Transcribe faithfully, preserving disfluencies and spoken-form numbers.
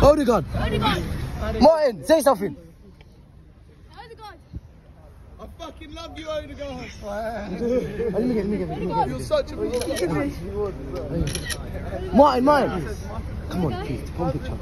Odegaard. Odegaard. Martin, say something. Odegaard. I fucking love you, Odegaard. Let me get, let me get, let me get. You're such a beast. Martin, Martin. Come on, please, one picture.